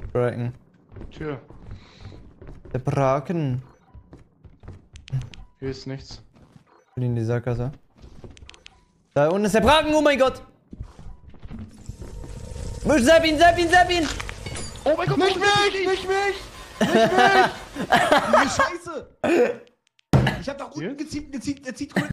Bracken. Tür. Der Bracken. Hier ist nichts. Ich bin in die Sackgasse. Da unten ist der Bracken, oh mein Gott! Zapp ihn, zapp ihn, zapp ihn! Oh mein Gott, Nicht mich! Nicht mich! Nicht mich! Die Scheiße! Ich hab doch unten gezielt, der zieht